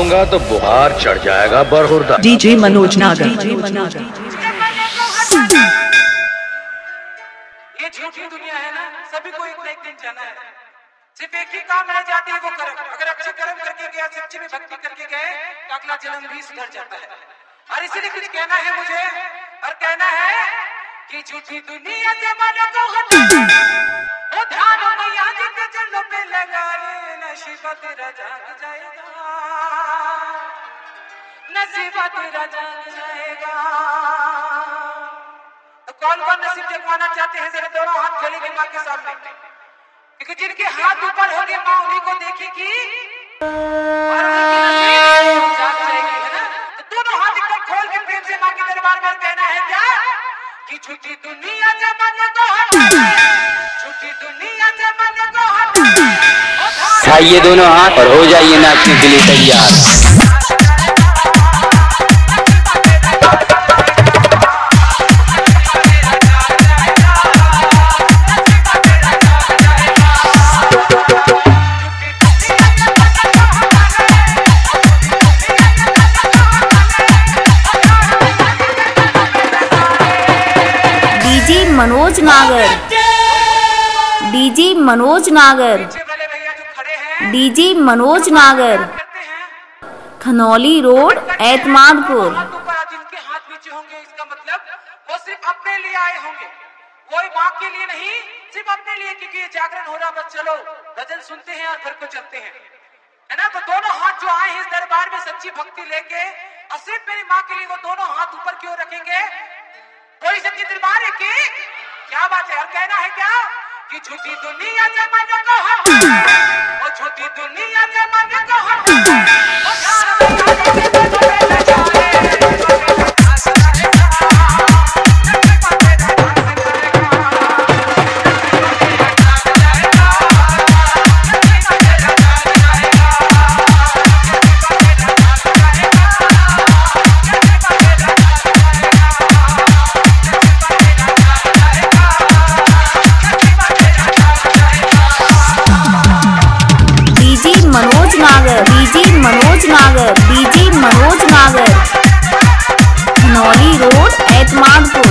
आऊंगा तो बुहार चढ़ जाएगा बरहुरदा। डीजे मनोज नागर। ये झूठी दुनिया है ना, सभी को एक ना एक दिन जाना है। सिर्फ एक ही काम रह जाती है, वो कर्म। अगर अच्छे कर्म करके गया, सच्ची में भक्ति करके गए तो अगला जन्म भी सुधर जाता है। और इसीलिए कुछ कहना है मुझे, और कहना है कि झूठी दुनिया जमाने को हटा, ओ ध्यान मैया जी के चरणों पे लगा ले, नसीबा तेरा जाग जाएगा, नसीबा तेरा जाग जाएगा। तो कौन कौन नसीब जगवाना चाहते हैं, जरा दोनों हाथ खोलेंगे माँ के सामने, क्योंकि जिनके हाथ ऊपर होंगे माँ उन्हीं को देखेगी और उनकी नसीब जाग जाएगी, है ना। तो दोनों हाथ एकदम खोल के प्रेम से माँ के दरबार में कहना है क्या कि झूठी दुनिया जमाने को हटा, झूठी दुनिया जमाने को हटा, उठाइए दोनों हाथ और हो जाइए नाचने के लिए तैयार। डीजे मनोज नागर, डीजे मनोज नागर, डीजे मनोज नागर, खनौली रोड एतमादपुर। जिनके हाथ नीचे होंगे इसका मतलब वो सिर्फ अपने लिए आए होंगे, कोई माँ के लिए नहीं, सिर्फ अपने लिए, क्योंकि ये जागरण हो रहा। बस चलो भजन सुनते हैं और घर को चलते हैं, है ना। तो दोनों हाथ जो आए हैं इस दरबार में सच्ची भक्ति लेके, और सिर्फ मेरी माँ के लिए, वो दोनों हाथ ऊपर क्यों रखेंगे? कोई सच्ची दरबार है कि क्या बात है। और कहना है क्या कि झूठी दुनिया जमाने को हटा, और झूठी दुनिया जमाने को हटा, डीजे मनोज नागर, डीजे मनोज नागर, खनौली रोड एतमादपुर।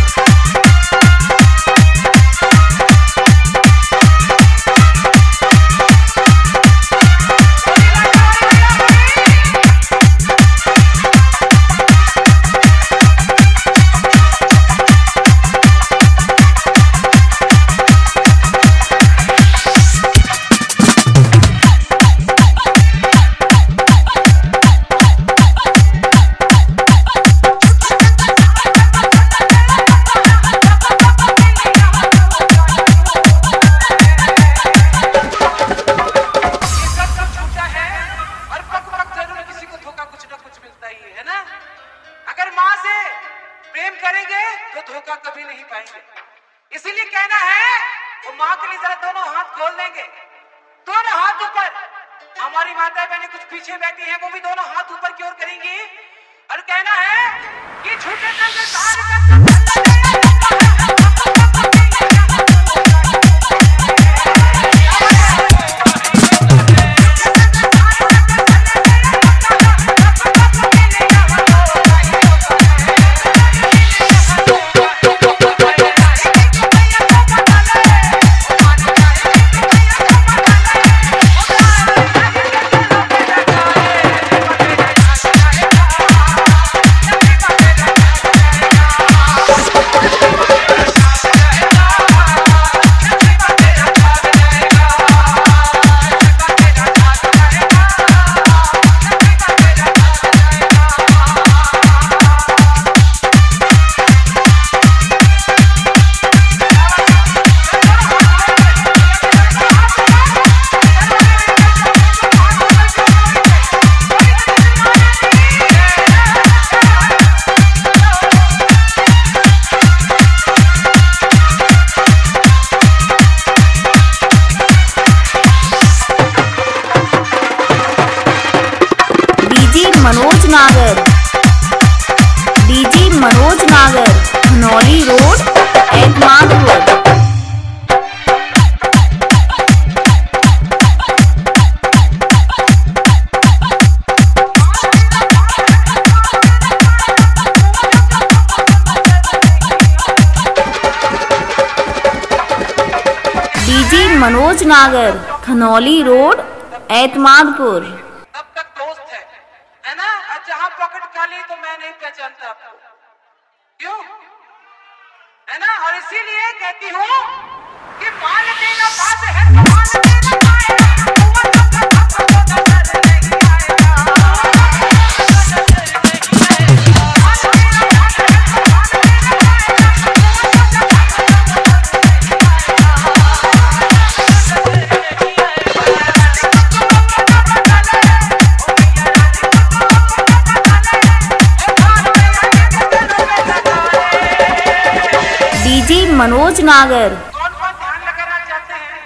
कभी नहीं पाएंगे। इसीलिए कहना है वो माँ के लिए जरा दोनों हाथ खोल देंगे, दोनों हाथ ऊपर। हमारी माता बहनें कुछ पीछे बैठी हैं, वो भी दोनों हाथ ऊपर की ओर करेंगी और कहना है कि झूठे मनोज नागर, DJ Manoj Nagar, Khanauli road Etmadpur. Manoj Nagar, Khanauli road, Etmadpur. तब तक दोस्त है ना? और जहां पॉकेट खाली तो मैं नहीं पहचानता आपको, क्यों? है ना? और इसीलिए कहती हूँ कि मान देना बात है तो मान देना पाएगा, हुआ तो आपको नजर नहीं आएगा, नजर नहीं आएगा। मान देना बात है तो मान देना पाएगा, डीजे मनोज नागर। कौन कौन ध्यान लगाना चाहते हैं?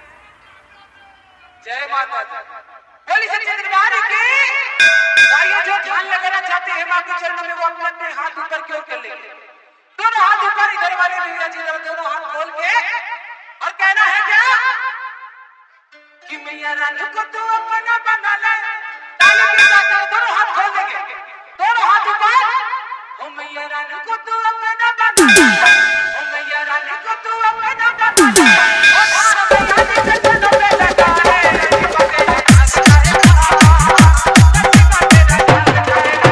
जय माता दी। बोली सच्चे दरबार की। भाइयों जो ध्यान लगाना चाहते हैं मां के चरणों में, वो अपने अपने हाथ ऊपर क्यों कर ले? दोनों हाथ ऊपर, इधर वाले भैया जी दोनों हाथ खोल के, और कहना है क्या कि मैया रानी को तू अपना बना ले। ताली के साथ दोनों हाथ खोल देंगे, दोनों हाथ ऊपर। ओ मैया रानी को तू अपना बना ले, ओ मैया रानी को तू अपना बना ले, ओ धारा मैया जी के चरणों पे लगा है, पकड़े हाथ जाएगा, पकड़े हाथ जाएगा,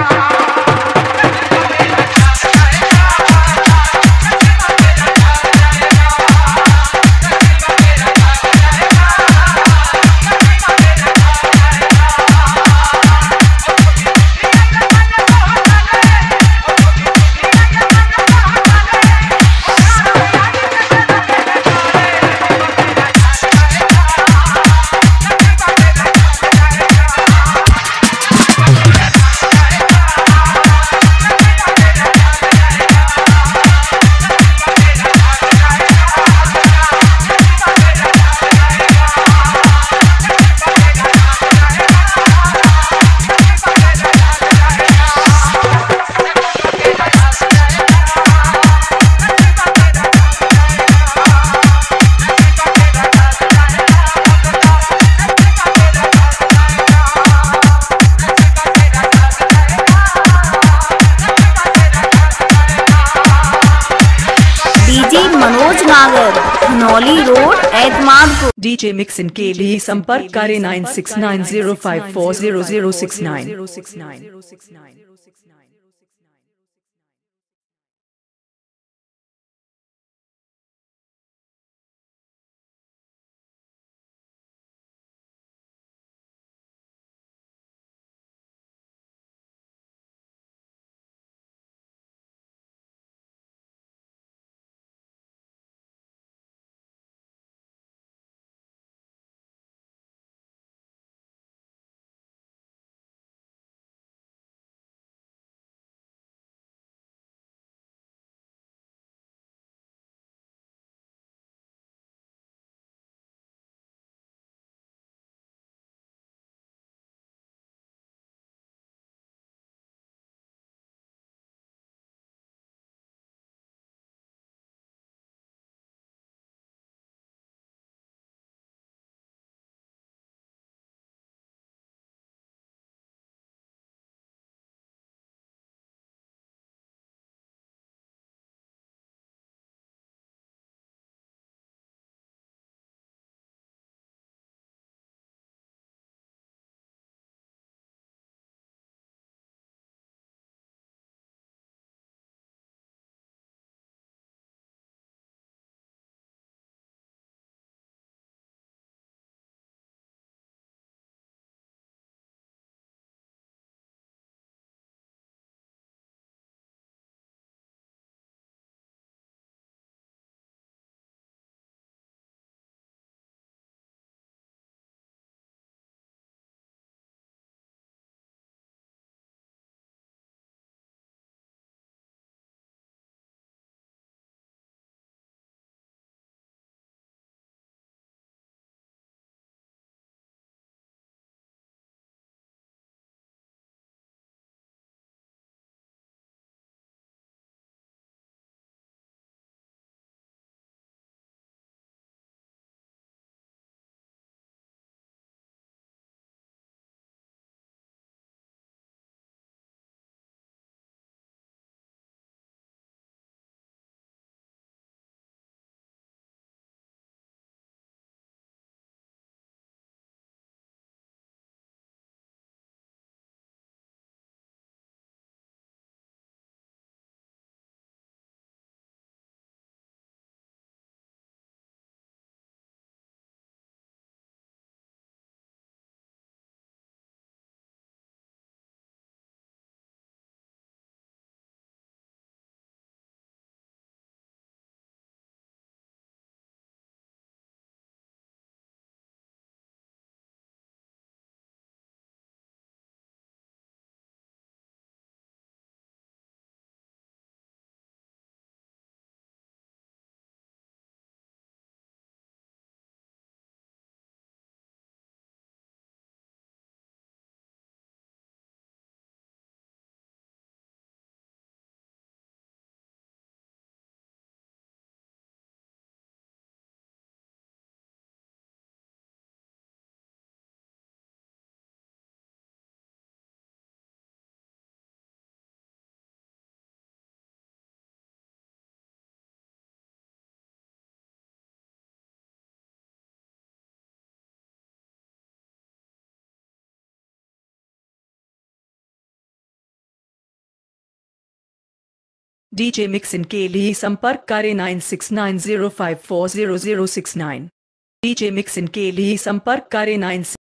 Manoj Nagar, Khanauli road, Etmadpur. DJ mixing के लिए संपर्क करें 9690540069। डीजे मिक्सिन के लिए संपर्क करें 9690540069। डीजे मिक्सिन के लिए संपर्क करें 9